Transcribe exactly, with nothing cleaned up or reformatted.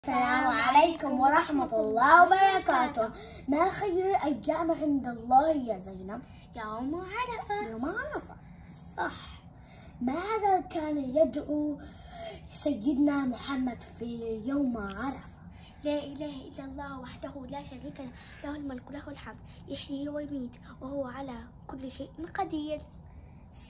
السلام عليكم ورحمة الله وبركاته. ما خير الأيام عند الله يا زينب؟ يوم عرفة. يوم عرفة، صح. ماذا كان يدعو سيدنا محمد في يوم عرفة؟ لا إله إلا الله وحده لا شريك له، له الملك له الحمد، يحيي ويميت وهو على كل شيء قدير.